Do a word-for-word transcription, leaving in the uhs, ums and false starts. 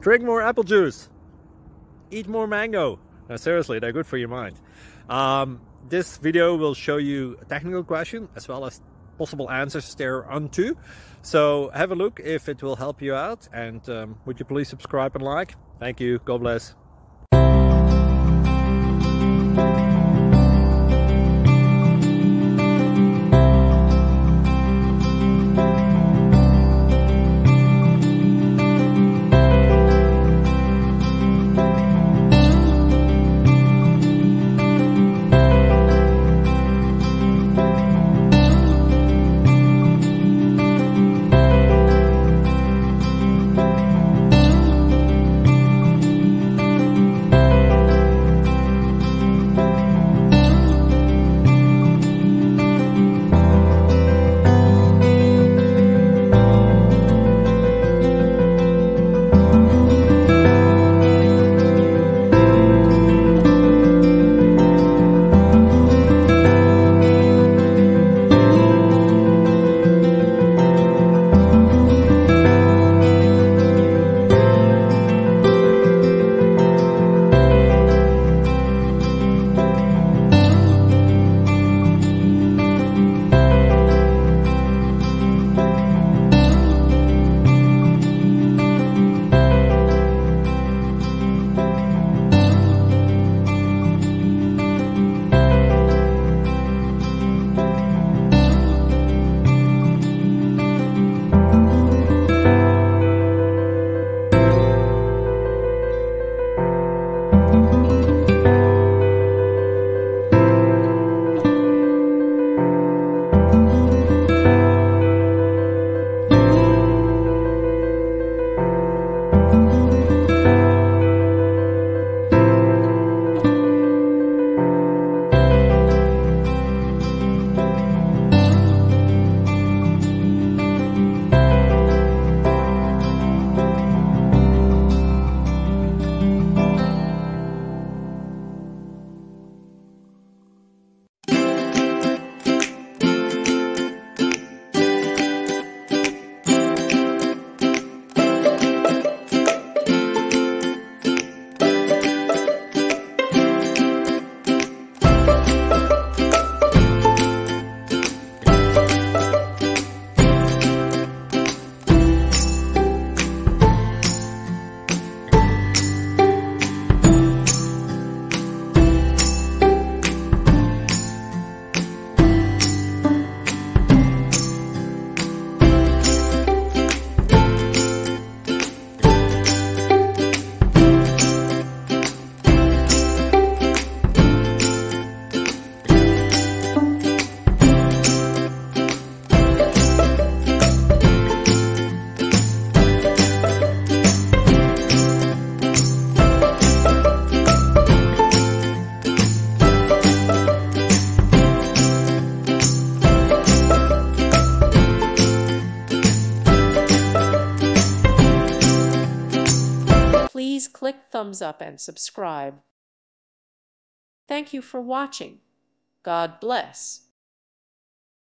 Drink more apple juice. Eat more mango. No, seriously, they're good for your mind. Um, this video will show you a technical question as well as possible answers thereunto. So have a look if it will help you out, and um, would you please subscribe and like? Thank you. God bless. Please click thumbs up and subscribe. Thank you for watching. God bless.